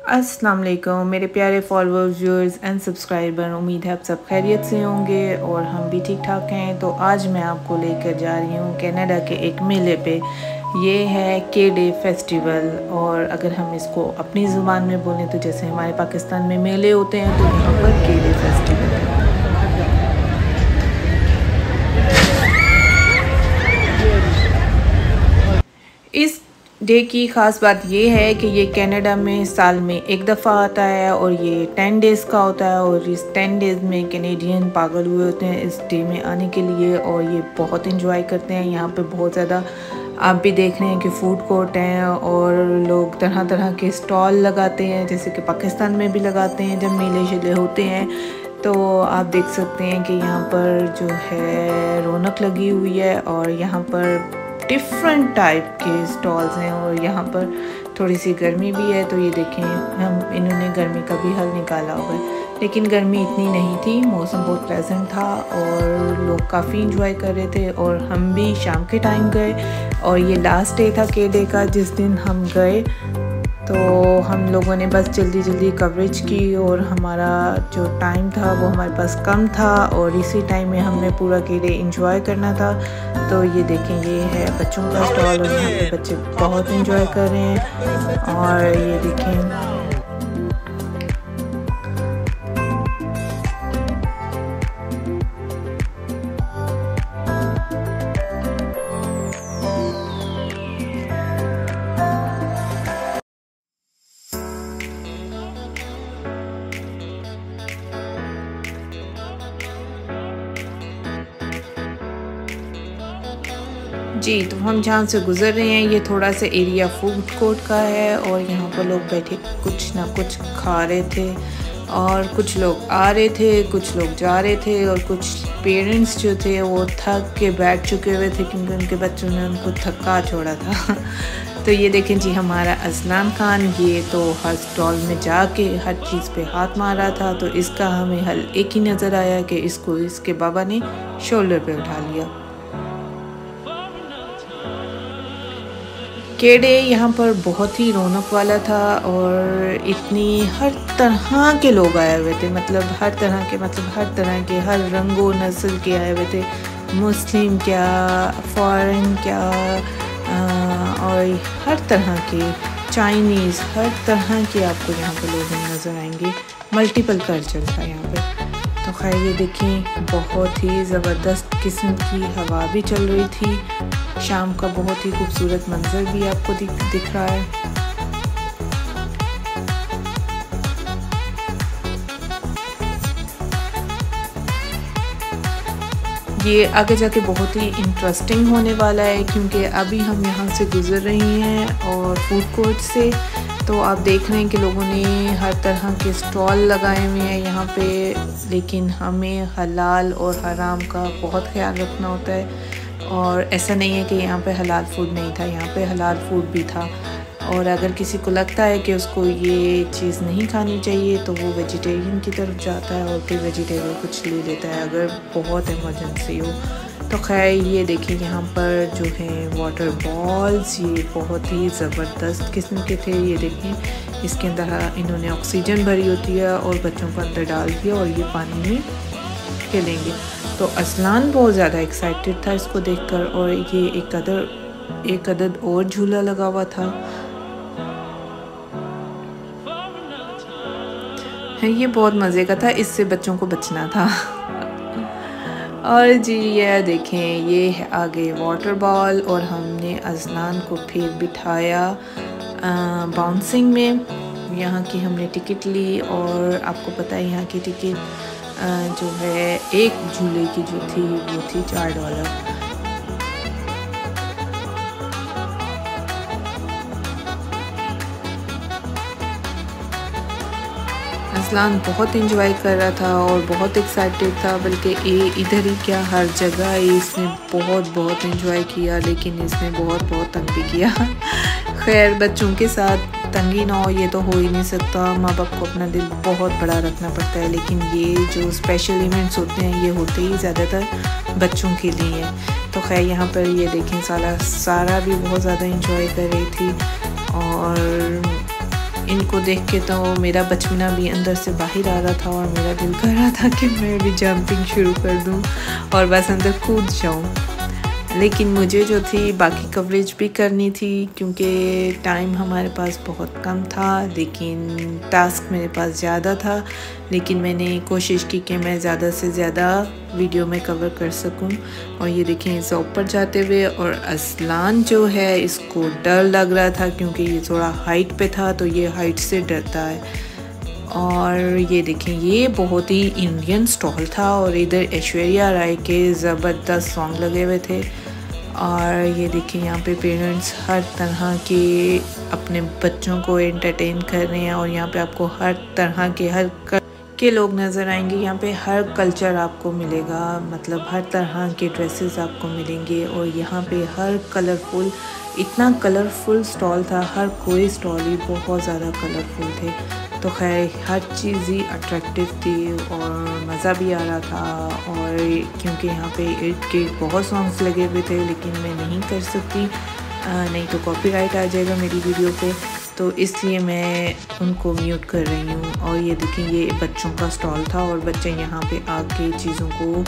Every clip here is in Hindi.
अस्सलाम वालेकुम मेरे प्यारे फॉलोअर्स व्यूअर्स एंड सब्सक्राइबर। उम्मीद है आप सब खैरियत से होंगे और हम भी ठीक ठाक हैं। तो आज मैं आपको लेकर जा रही हूँ कनाडा के एक मेले पे। ये है के डे फेस्टिवल, और अगर हम इसको अपनी ज़ुबान में बोलें तो जैसे हमारे पाकिस्तान में मेले होते हैं तो यहाँ पर के डे फेस्टिवल है। इस डे की ख़ास बात ये है कि ये कनाडा में साल में एक दफ़ा आता है और ये 10 डेज़ का होता है। और इस 10 डेज़ में कैनेडियन पागल हुए होते हैं इस डे में आने के लिए, और ये बहुत इंजॉय करते हैं। यहाँ पे बहुत ज़्यादा आप भी देख रहे हैं कि फूड कोर्ट हैं और लोग तरह तरह के स्टॉल लगाते हैं, जैसे कि पाकिस्तान में भी लगाते हैं जब मेले शेले होते हैं। तो आप देख सकते हैं कि यहाँ पर जो है रौनक लगी हुई है और यहाँ पर डिफरेंट टाइप के स्टॉल्स हैं। और यहाँ पर थोड़ी सी गर्मी भी है, तो ये देखें इन्होंने गर्मी का भी हल निकाला हुआ है, लेकिन गर्मी इतनी नहीं थी। मौसम बहुत प्लेजेंट था और लोग काफ़ी इंजॉय कर रहे थे। और हम भी शाम के टाइम गए और ये लास्ट डे था के डे का जिस दिन हम गए। तो हम लोगों ने बस जल्दी जल्दी कवरेज की और हमारा जो टाइम था वो हमारे पास कम था और इसी टाइम में हमने पूरा के डे इंजॉय करना था। तो ये देखें, ये है बच्चों का स्टॉल और यहाँ पे बच्चे बहुत इंजॉय कर रहे हैं। और ये देखें जी। तो हम जहाँ से गुज़र रहे हैं ये थोड़ा सा एरिया फूड कोर्ट का है और यहाँ पर लोग बैठे कुछ ना कुछ खा रहे थे और कुछ लोग आ रहे थे, कुछ लोग जा रहे थे और कुछ पेरेंट्स जो थे वो थक के बैठ चुके हुए थे क्योंकि उनके बच्चों ने उनको थका छोड़ा था। तो ये देखें जी, हमारा असलान खान ये तो हर स्टॉल में जाके हर चीज़ पे हाथ मार रहा था। तो इसका हमें हल एक ही नज़र आया कि इसको इसके बाबा ने शोल्डर पे उठा लिया। के डे यहाँ पर बहुत ही रौनक वाला था और इतनी हर तरह के लोग आए हुए थे, मतलब हर तरह के हर रंगो नस्ल के आए हुए थे। मुस्लिम क्या, फॉरेन क्या, और हर तरह के चाइनीज़, हर तरह के आपको यहाँ पे लोग नज़र आएंगे। मल्टीपल कल्चर था यहाँ पे। तो खैर ये देखें, बहुत ही ज़बरदस्त किस्म की हवा भी चल रही थी। शाम का बहुत ही खूबसूरत मंजर भी आपको दिख रहा है। ये आगे जाके बहुत ही इंटरेस्टिंग होने वाला है क्योंकि अभी हम यहाँ से गुज़र रही हैं और फूड कोर्ट से। तो आप देख रहे हैं कि लोगों ने हर तरह के स्टॉल लगाए हुए हैं यहाँ पे, लेकिन हमें हलाल और हराम का बहुत ख्याल रखना होता है। और ऐसा नहीं है कि यहाँ पे हलाल फूड नहीं था, यहाँ पे हलाल फूड भी था। और अगर किसी को लगता है कि उसको ये चीज़ नहीं खानी चाहिए तो वो वेजिटेरियन की तरफ जाता है और फिर वेजिटेबल कुछ ले लेता है अगर बहुत इमरजेंसी हो। तो खैर ये देखिए, यहाँ पर जो है वाटर बॉल्स ये बहुत ही ज़बरदस्त किस्म के थे। ये देखें, इसके अंदर इन्होंने ऑक्सीजन भरी होती है और बच्चों को अंदर डाल दिया और ये पानी में खेलेंगे। तो असलान बहुत ज़्यादा एक्साइटेड था इसको देखकर। और ये एक अदद और झूला लगा हुआ था है, ये बहुत मज़े का था, इससे बच्चों को बचना था। और जी ये देखें, ये है आगे वाटर बॉल और हमने असलान को फिर बिठाया बाउंसिंग में। यहाँ की हमने टिकट ली और आपको पता है यहाँ की टिकट जो है एक झूले की जो थी वो थी $4। असलान बहुत इंजॉय कर रहा था और बहुत एक्साइटेड था, बल्कि इधर ही क्या हर जगह इसने बहुत इंजॉय किया, लेकिन इसने बहुत तंग भी किया। खैर बच्चों के साथ तंगी ना हो ये तो हो ही नहीं सकता, माँ बाप को अपना दिल बहुत बड़ा रखना पड़ता है। लेकिन ये जो स्पेशल इवेंट्स होते हैं ये होते ही ज़्यादातर बच्चों के लिए हैं। तो खैर यहाँ पर ये देखें, सारा भी बहुत ज़्यादा इंजॉय कर रही थी और इनको देख के तो मेरा बचपना भी अंदर से बाहर आ रहा था और मेरा दिल कर रहा था कि मैं भी जंपिंग शुरू कर दूं और बस अंदर कूद जाऊं। लेकिन मुझे जो थी बाकी कवरेज भी करनी थी क्योंकि टाइम हमारे पास बहुत कम था, लेकिन टास्क मेरे पास ज़्यादा था। लेकिन मैंने कोशिश की कि मैं ज़्यादा से ज़्यादा वीडियो में कवर कर सकूं। और ये देखें इसे ऊपर जाते हुए, और असलान जो है इसको डर लग रहा था क्योंकि ये थोड़ा हाइट पे था, तो ये हाइट से डरता है। और ये देखें ये बहुत ही इंडियन स्टॉल था और इधर ऐश्वर्या राय के ज़बरदस्त सॉन्ग लगे हुए थे। और ये देखें यहाँ पे पेरेंट्स हर तरह के अपने बच्चों को एंटरटेन कर रहे हैं और यहाँ पे आपको हर तरह के लोग नज़र आएंगे। यहाँ पे हर कल्चर आपको मिलेगा, मतलब हर तरह के ड्रेसेस आपको मिलेंगे। और यहाँ पे हर कलरफुल, इतना कलरफुल स्टॉल था, हर कोई स्टॉल ही बहुत ज़्यादा कलरफुल थे। तो खैर हर चीज़ ही अट्रैक्टिव थी और मज़ा भी आ रहा था। और क्योंकि यहाँ पे ईद के बहुत सॉन्ग्स लगे हुए थे, लेकिन मैं नहीं कर सकती, नहीं तो कॉपीराइट आ जाएगा मेरी वीडियो पे, तो इसलिए मैं उनको म्यूट कर रही हूँ। और ये देखें ये बच्चों का स्टॉल था और बच्चे यहाँ पे आके चीज़ों को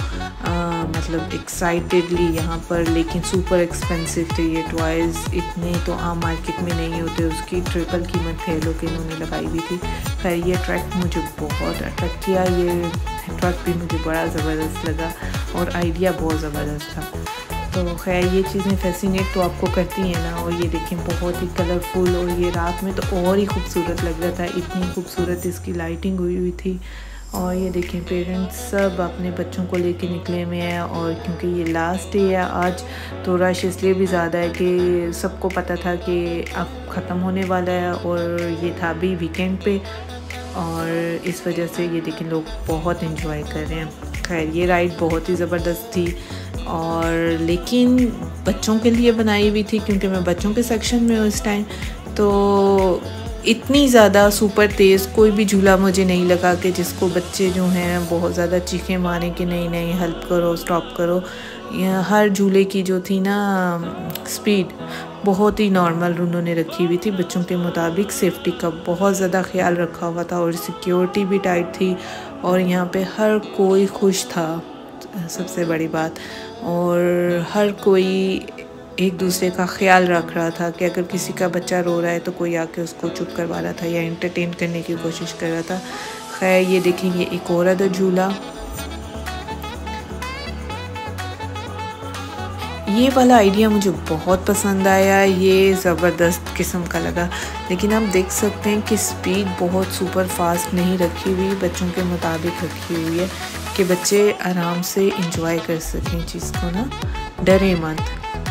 मतलब एक्साइटेडली यहाँ पर, लेकिन सुपर एक्सपेंसिव थे ये टॉयज़, इतने तो आम मार्केट में नहीं होते, उसकी ट्रिपल कीमत कह लो कि इन्होंने लगाई हुई थी। खैर ये ट्रैक मुझे बहुत अट्रैक्ट किया, ये ट्रैक भी मुझे बड़ा ज़बरदस्त लगा और आइडिया बहुत ज़बरदस्त था। तो खैर ये चीज़ें फैसिनेट तो आपको करती हैं ना। और ये देखें बहुत ही कलरफुल, और ये रात में तो और ही खूबसूरत लग रहा था, इतनी खूबसूरत इसकी लाइटिंग हुई थी। और ये देखें पेरेंट्स सब अपने बच्चों को लेके निकले हुए हैं, और क्योंकि ये लास्ट डे है आज, तो रश इसलिए भी ज़्यादा है कि सबको पता था कि अब ख़त्म होने वाला है और ये था भी वीकेंड पे, और इस वजह से ये देखें लोग बहुत इन्जॉय कर रहे हैं। खैर ये राइड बहुत ही ज़बरदस्त थी, और लेकिन बच्चों के लिए बनाई हुई थी क्योंकि मैं बच्चों के सेक्शन में हूँ इस टाइम। तो इतनी ज़्यादा सुपर तेज़ कोई भी झूला मुझे नहीं लगा कि जिसको बच्चे जो हैं बहुत ज़्यादा चीखें मारें कि नहीं नहीं हेल्प करो, स्टॉप करो। हर झूले की जो थी ना स्पीड बहुत ही नॉर्मल उन्होंने रखी हुई थी, बच्चों के मुताबिक। सेफ्टी का बहुत ज़्यादा ख्याल रखा हुआ था और सिक्योरिटी भी टाइट थी, और यहाँ पे हर कोई खुश था, सबसे बड़ी बात। और हर कोई एक दूसरे का ख्याल रख रहा था कि अगर किसी का बच्चा रो रहा है तो कोई आके उसको चुप करवा रहा था या एंटरटेन करने की कोशिश कर रहा था। खैर ये देखेंगे एक और अदर झूला, ये वाला आइडिया मुझे बहुत पसंद आया, ये ज़बरदस्त किस्म का लगा। लेकिन आप देख सकते हैं कि स्पीड बहुत सुपर फास्ट नहीं रखी हुई, बच्चों के मुताबिक रखी हुई है कि बच्चे आराम से इंजॉय कर सकें चीज़ को ना, डरे मत।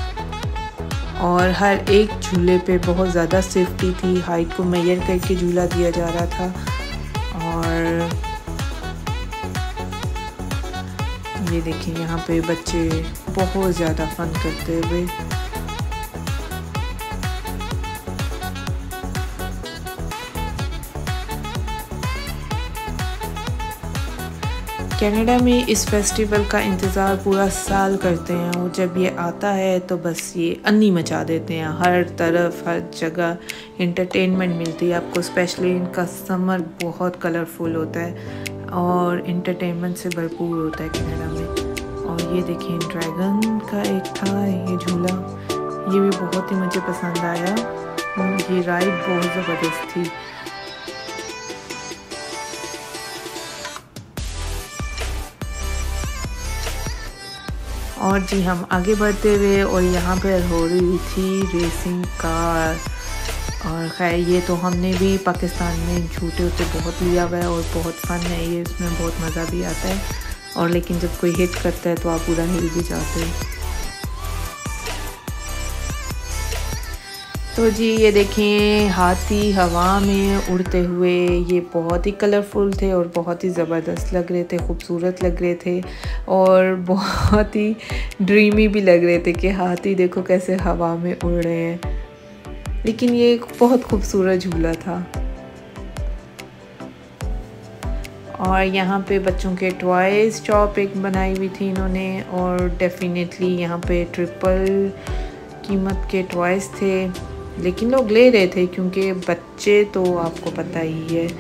और हर एक झूले पे बहुत ज़्यादा सेफ्टी थी, हाइट को मेजर करके झूला दिया जा रहा था। और ये देखिए यहाँ पे बच्चे बहुत ज़्यादा फन करते हुए। कनाडा में इस फेस्टिवल का इंतज़ार पूरा साल करते हैं, और जब ये आता है तो बस ये अन्नी मचा देते हैं। हर तरफ हर जगह इंटरटेनमेंट मिलती है आपको, स्पेशली इनका समर बहुत कलरफुल होता है और इंटरटेनमेंट से भरपूर होता है कनाडा में। और ये देखिए ड्रैगन का एक था ये झूला, ये भी बहुत ही मुझे पसंद आया, ये राइड बहुत ज़बरदस्त थी। और जी हम आगे बढ़ते हुए, और यहाँ पर हो रही थी रेसिंग कार। और खैर ये तो हमने भी पाकिस्तान में झूठे होते बहुत लिया हुआ है और बहुत फ़न है ये, इसमें बहुत मज़ा भी आता है। और लेकिन जब कोई हिट करता है तो आप पूरा हिल भी जाते हो। तो जी ये देखें हाथी हवा में उड़ते हुए, ये बहुत ही कलरफुल थे और बहुत ही ज़बरदस्त लग रहे थे, खूबसूरत लग रहे थे और बहुत ही ड्रीमी भी लग रहे थे कि हाथी देखो कैसे हवा में उड़ रहे हैं। लेकिन ये एक बहुत खूबसूरत झूला था। और यहाँ पे बच्चों के टॉयज़ शॉप एक बनाई हुई थी इन्होंने, और डेफिनेटली यहाँ पे ट्रिपल कीमत के टॉयज़ थे। लेकिन लोग ले रहे थे क्योंकि बच्चे तो आपको पता ही है।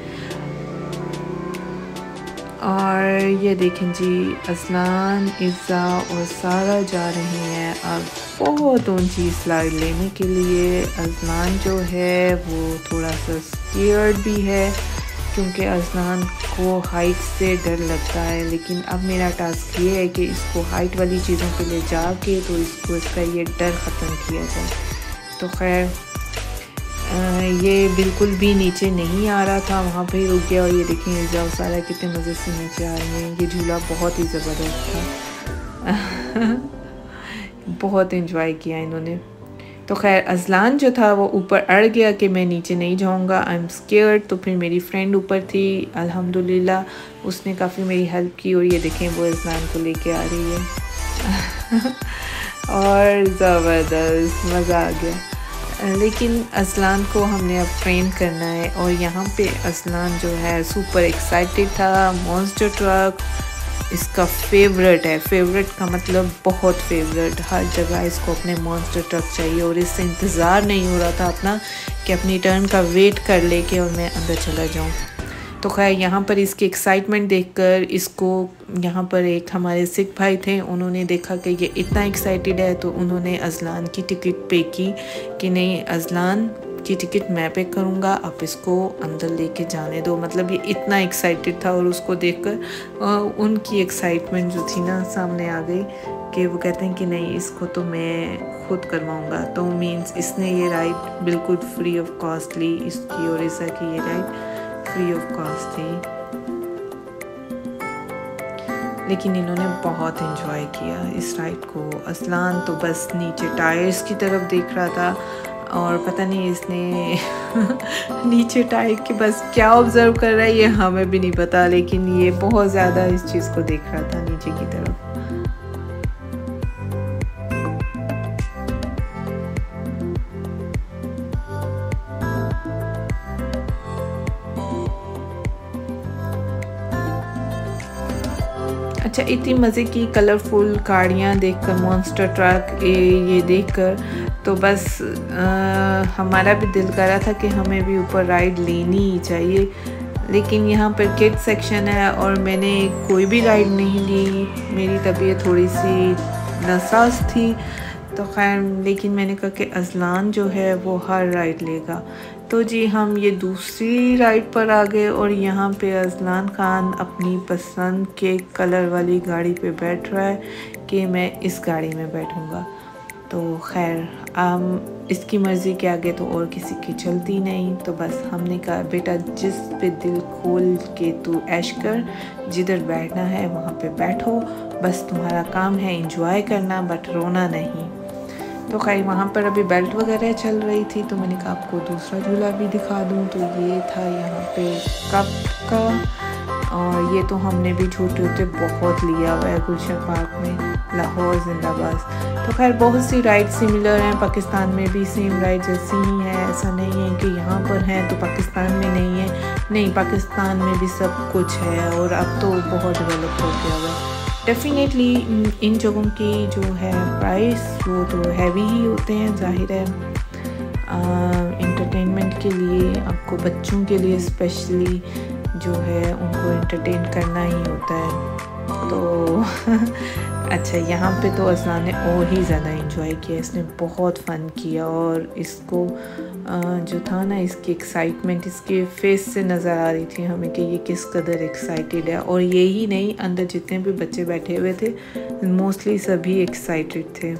और ये देखें जी, अज़लान, इज़्ज़ा और सारा जा रही हैं अब बहुत ऊंची स्लाइड लेने के लिए। अज़लान जो है वो थोड़ा सा स्केयर्ड भी है क्योंकि अज़लान को हाइट से डर लगता है, लेकिन अब मेरा टास्क ये है कि इसको हाइट वाली चीज़ों पे ले जाके तो इसका ये डर ख़त्म किया जाए। तो खैर ये बिल्कुल भी नीचे नहीं आ रहा था, वहाँ पे ही रुक गया। और ये देखें इज़्ज़ा और सारा कितने मज़े से नीचे आ रहे हैं। ये झूला बहुत ही ज़बरदस्त था। बहुत एंजॉय किया इन्होंने। तो खैर अज़लान जो था वो ऊपर अड़ गया कि मैं नीचे नहीं जाऊँगा, आई एम स्केयर्ड। तो फिर मेरी फ्रेंड ऊपर थी, अल्हम्दुलिल्लाह उसने काफ़ी मेरी हेल्प की। और ये देखें वो अज़लान को लेके आ रही है। और ज़बरदस्त मज़ा आ गया। लेकिन अज़लान को हमने अब ट्रेन करना है। और यहाँ पे अज़लान जो है सुपर एक्साइटेड था। मॉन्स्टर ट्रक इसका फेवरेट है। फेवरेट का मतलब बहुत फेवरेट, हर जगह इसको अपने मॉन्स्टर ट्रक चाहिए। और इससे इंतज़ार नहीं हो रहा था अपना कि अपनी टर्न का वेट कर ले के और मैं अंदर चला जाऊँ। तो खैर यहाँ पर इसकी एक्साइटमेंट देखकर इसको, यहाँ पर एक हमारे सिख भाई थे, उन्होंने देखा कि ये इतना एक्साइटेड है तो उन्होंने अज़लान की टिकट पे की कि नहीं अज़लान की टिकट मैं पे करूँगा, आप इसको अंदर लेके जाने दो। मतलब ये इतना एक्साइटेड था। और उसको देखकर उनकी एक्साइटमेंट जो थी ना सामने आ गई कि वो कहते हैं कि नहीं इसको तो मैं खुद करवाऊँगा। तो मीन्स इसने ये राइड बिल्कुल फ्री ऑफ कॉस्ट ली, इसकी और इज़्ज़ा की ये राइड फ्री ऑफ कॉस्ट थी। लेकिन इन्होंने बहुत एंजॉय किया इस राइड को। अज़लान तो बस नीचे टायर्स की तरफ देख रहा था और पता नहीं इसने नीचे टायर के बस क्या ऑब्ज़र्व कर रहा है ये हमें भी नहीं पता, लेकिन ये बहुत ज़्यादा इस चीज़ को देख रहा था नीचे की तरफ। अच्छा, इतनी मज़े की कलरफुल गाड़ियाँ देखकर, मॉन्स्टर ट्रक ये देखकर तो बस हमारा भी दिल कर रहा था कि हमें भी ऊपर राइड लेनी ही चाहिए। लेकिन यहाँ पर किड्स सेक्शन है और मैंने कोई भी राइड नहीं ली, मेरी तबीयत थोड़ी सी नासाज थी। तो खैर लेकिन मैंने कहा कि अज़लान जो है वो हर राइड लेगा। तो जी हम ये दूसरी राइड पर आ गए और यहाँ पे अज़लान ख़ान अपनी पसंद के कलर वाली गाड़ी पे बैठ रहा है कि मैं इस गाड़ी में बैठूँगा। तो खैर इसकी मर्ज़ी के आगे तो और किसी की चलती नहीं। तो बस हमने कहा बेटा जिस पे दिल खोल के तू ऐश कर, जिधर बैठना है वहाँ पे बैठो, बस तुम्हारा काम है एंजॉय करना बट रोना नहीं। तो खैर वहाँ पर अभी बेल्ट वगैरह चल रही थी तो मैंने कहा आपको दूसरा झूला भी दिखा दूँ। तो ये था यहाँ पे कप का, और ये तो हमने भी छोटे होते बहुत लिया हुआ है गुलशन पार्क में, लाहौर जिंदाबाद। तो खैर बहुत सी राइड सिमिलर हैं, पाकिस्तान में भी सेम राइड जैसी ही है। ऐसा नहीं है कि यहाँ पर हैं तो पाकिस्तान में नहीं है, नहीं पाकिस्तान में भी सब कुछ है और अब तो बहुत डेवलप हो गया हुआ है। डेफिनेटली इन जगहों की जो है प्राइस वो तो हैवी ही होते हैं, जाहिर है एंटरटेनमेंट के लिए, आपको बच्चों के लिए स्पेशली जो है उनको एंटरटेन करना ही होता है। तो अच्छा यहाँ पे तो अज़लान ने और ही ज़्यादा एंजॉय किया, इसने बहुत फ़न किया और इसको जो था ना इसकी एक्साइटमेंट इसके फेस से नज़र आ रही थी हमें कि ये किस कदर एक्साइटेड है। और ये ही नहीं, अंदर जितने भी बच्चे बैठे हुए थे मोस्टली सभी एक्साइटेड थे।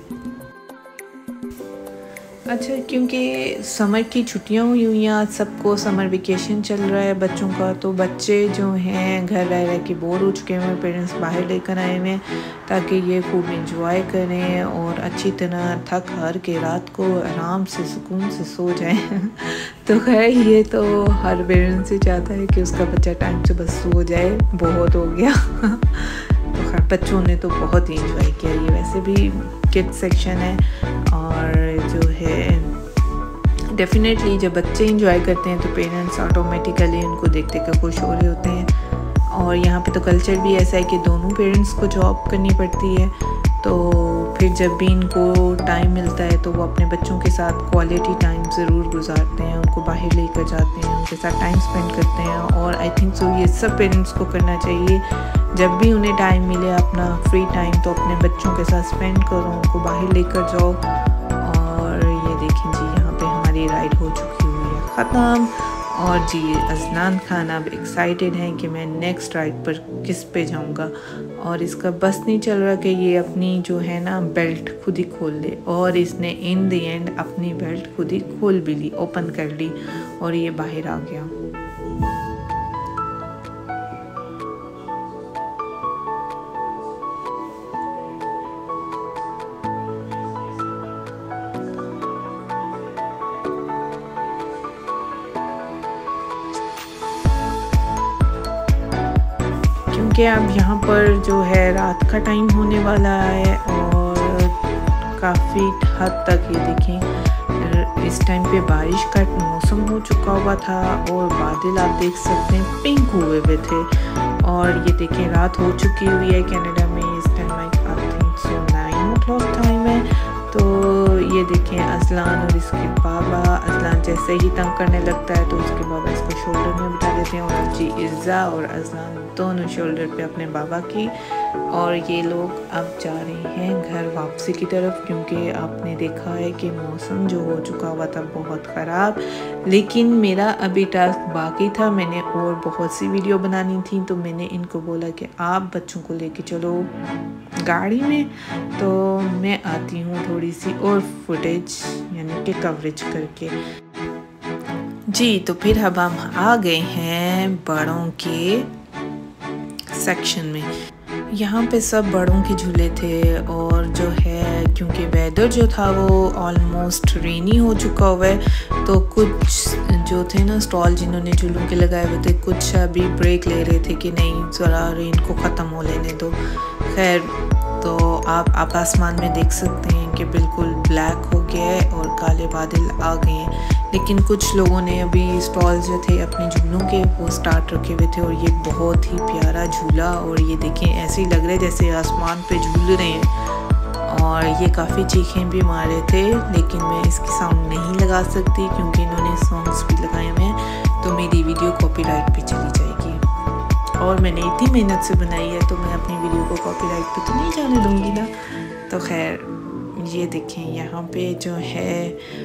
अच्छा क्योंकि समर की छुट्टियां हुई हुई हैं, आज सबको समर वेकेशन चल रहा है बच्चों का, तो बच्चे जो हैं घर रह रह के बोर हो चुके हैं, पेरेंट्स बाहर लेकर आए हुए हैं ताकि ये खूब एंजॉय करें और अच्छी तरह थक हार के रात को आराम से सुकून से सो जाएं। तो खैर ये तो हर पेरेंट्स से चाहता है कि उसका बच्चा टाइम से बस सो जाए, बहुत हो गया। तो खैर बच्चों ने तो बहुत ही एंजॉय किया। ये वैसे भी किड्स सेक्शन है और जो है डेफिनेटली जब बच्चे एंजॉय करते हैं तो पेरेंट्स ऑटोमेटिकली उनको देख देख कर खुश हो रहे होते हैं। और यहाँ पे तो कल्चर भी ऐसा है कि दोनों पेरेंट्स को जॉब करनी पड़ती है, तो फिर जब भी इनको टाइम मिलता है तो वो अपने बच्चों के साथ क्वालिटी टाइम ज़रूर गुजारते हैं, उनको बाहर लेकर जाते हैं, उनके साथ टाइम स्पेंड करते हैं। और आई थिंक सो ये सब पेरेंट्स को करना चाहिए, जब भी उन्हें टाइम मिले अपना फ्री टाइम तो अपने बच्चों के साथ स्पेंड करो, उनको बाहर लेकर जाओ। और ये देखें जी, यहाँ पे हमारी राइड हो चुकी हुई है ख़त्म। और जी अजनान खान अब एक्साइटेड हैं कि मैं नेक्स्ट राइड पर किस पे जाऊंगा, और इसका बस नहीं चल रहा कि ये अपनी जो है ना बेल्ट खुद ही खोल ले। और इसने इन द एंड अपनी बेल्ट खुद ही खोल भी ली, ओपन कर ली, और ये बाहर आ गया। क्योंकि अब यहाँ पर जो है रात का टाइम होने वाला है, और काफ़ी हद तक ये देखें इस टाइम पे बारिश का मौसम हो चुका हुआ था, और बादल आप देख सकते हैं पिंक हुए हुए थे। और ये देखें रात हो चुकी हुई है कनाडा में, इस time I think so 9 o'clock time है। तो ये देखें अजलान और इसके बाबा, अजलान जैसे ही तंग करने लगता है तो उसके बाबा इसको शोल्डर में बिठा देते हैं, और जी इज़्ज़ा और अजलान दोनों शोल्डर पे अपने बाबा की। और ये लोग अब जा रहे हैं घर वापसी की तरफ, क्योंकि आपने देखा है कि मौसम जो हो चुका हुआ था बहुत ख़राब। लेकिन मेरा अभी टास्क बाकी था, मैंने और बहुत सी वीडियो बनानी थी, तो मैंने इनको बोला कि आप बच्चों को लेके चलो गाड़ी में, तो मैं आती हूँ थोड़ी सी और फुटेज यानी कि कवरेज करके। जी तो फिर अब हम आ गए हैं बड़ों के सेक्शन में। यहाँ पे सब बड़ों के झूले थे, और जो है क्योंकि वेदर जो था वो ऑलमोस्ट रेनी हो चुका हुआ है, तो कुछ जो थे ना स्टॉल जिन्होंने झूलों के लगाए हुए थे, कुछ अभी ब्रेक ले रहे थे कि नहीं ज़रा रेन को ख़त्म हो लेने दो। खैर तो आप आसमान में देख सकते हैं कि बिल्कुल ब्लैक हो गया है और काले बादल आ गए हैं। लेकिन कुछ लोगों ने अभी स्टॉल जो थे अपने झूलों के वो स्टार्ट रखे हुए थे, और ये बहुत ही प्यारा झूला, और ये देखें ऐसे ही लग रहे जैसे आसमान पे झूल रहे हैं। और ये काफ़ी चीखें भी मारे थे, लेकिन मैं इसकी साउंड नहीं लगा सकती क्योंकि इन्होंने सॉन्ग्स भी लगाए हुए हैं, तो मेरी वीडियो कॉपीराइट पे चली जाएगी। और मैंने इतनी मेहनत से बनाई है, तो मैं अपनी वीडियो को कॉपीराइट पे तो नहीं जाने दूँगी ना। तो खैर ये देखें यहाँ पे जो है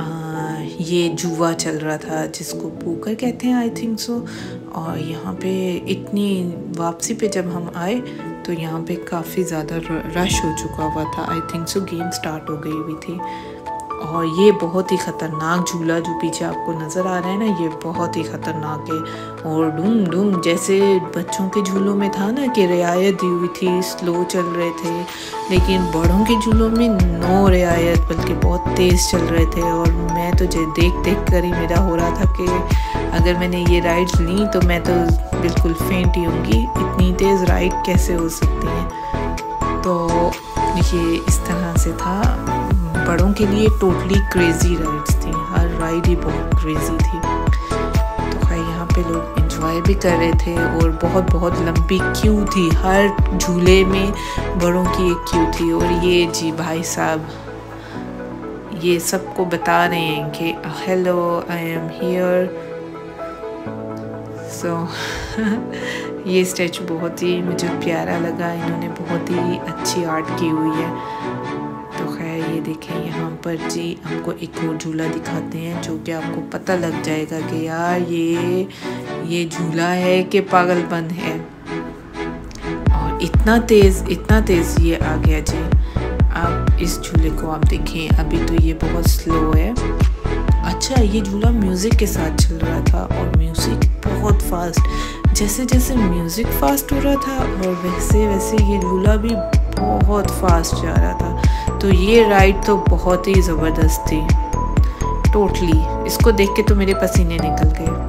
ये जुआ चल रहा था जिसको पोकर कहते हैं आई थिंक सो। और यहाँ पे इतनी वापसी पे जब हम आए तो यहाँ पे काफ़ी ज़्यादा रश हो चुका हुआ था, I think so game start हो गई हुई थी। और ये बहुत ही ख़तरनाक झूला जो पीछे आपको नज़र आ रहा है ना, ये बहुत ही ख़तरनाक है। और डूम डूम जैसे बच्चों के झूलों में था ना कि रियायत दी हुई थी, स्लो चल रहे थे, लेकिन बड़ों के झूलों में नो रियायत बल्कि बहुत तेज़ चल रहे थे। और मैं तो देख कर ही मेरा हो रहा था कि अगर मैंने ये राइड्स ली तो मैं तो बिल्कुल फेंट ही होंगी, इतनी तेज़ राइड कैसे हो सकती है। तो ये इस तरह से था, बड़ों के लिए टोटली क्रेज़ी राइड्स थी, हर राइड ही बहुत क्रेज़ी थी। तो खैर यहाँ पे लोग एंजॉय भी कर रहे थे, और बहुत लंबी क्यू थी, हर झूले में बड़ों की एक क्यू थी। और ये जी भाई साहब ये सबको बता रहे हैं कि hello I am here. So ये स्टैचू बहुत ही मुझे प्यारा लगा, इन्होंने बहुत ही अच्छी आर्ट की हुई है। तो खैर ये देखें यहाँ पर जी आपको एक और झूला दिखाते हैं जो कि आपको पता लग जाएगा कि यार ये झूला है कि पागलपन है। और इतना तेज़ ये आ गया जी। आप इस झूले को आप देखें, अभी तो ये बहुत स्लो है। अच्छा ये झूला म्यूज़िक के साथ चल रहा था, और म्यूज़िक बहुत फास्ट, जैसे म्यूज़िक फास्ट हो रहा था और वैसे ये झूला भी बहुत फास्ट जा रहा था। तो ये राइड तो बहुत ही ज़बरदस्त थी टोटली, इसको देख के तो मेरे पसीने निकल गए।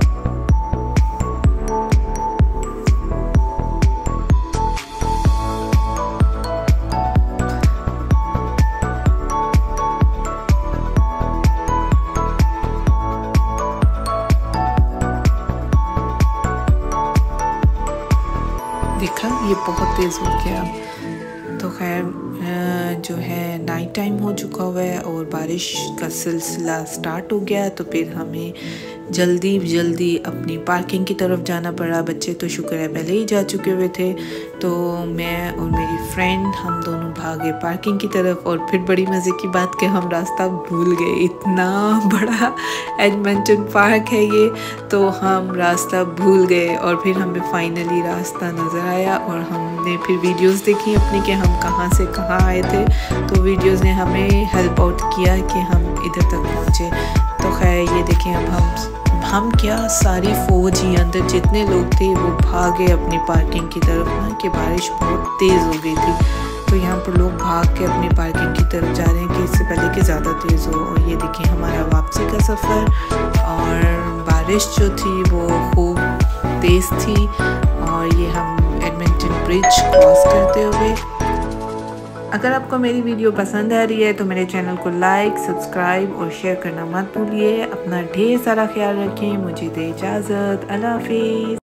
देखा ये बहुत तेज़ हो गया। तो खैर जो है नाइट टाइम हो चुका हुआ है और बारिश का सिलसिला स्टार्ट हो गया, तो फिर हमें जल्दी अपनी पार्किंग की तरफ जाना पड़ा। बच्चे तो शुक्र है पहले ही जा चुके हुए थे, तो मैं और मेरी फ्रेंड हम दोनों भागे पार्किंग की तरफ। और फिर बड़ी मज़े की बात कि हम रास्ता भूल गए। इतना बड़ा एडमेंटन पार्क है ये, तो हम रास्ता भूल गए और फिर हमें फाइनली रास्ता नज़र आया और हमने फिर वीडियोस देखी अपनी कि हम कहाँ से कहाँ आए थे। तो वीडियोस ने हमें हेल्प आउट किया कि हम इधर तक पहुँचे। तो खैर ये देखें, अब हम क्या सारी फौज ही अंदर जितने लोग थे वो भागे अपनी पार्किंग की तरफ ना, कि बारिश बहुत तेज़ हो गई थी। तो यहाँ पर लोग भाग के अपनी पार्किंग की तरफ जा रहे हैं कि इससे पहले कि ज़्यादा तेज़ हो। और ये देखिए हमारा वापसी का सफ़र, और बारिश जो थी वो खूब तेज़ थी। और ये हम एडमेंटन ब्रिज क्रॉस करते हुए। अगर आपको मेरी वीडियो पसंद आ रही है तो मेरे चैनल को लाइक, सब्सक्राइब और शेयर करना मत भूलिए। अपना ढेर सारा ख्याल रखें। मुझे दे इजाज़त। अल्लाह हाफिज़।